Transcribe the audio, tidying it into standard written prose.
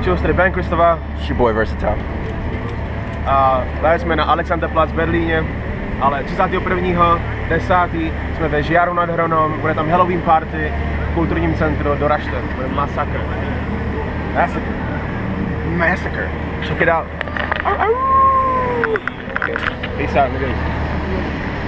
Čau, tady Ben Kristova. It's your boy Versatile. A tady jsme na Alexanderplatz v Berlíně, ale 31.10. jsme ve Žiaru nad Hronom, bude tam Halloween party v kulturním centru, doražte, bude masakr. Massacre. Check it out. Okay. Peace out, niggas.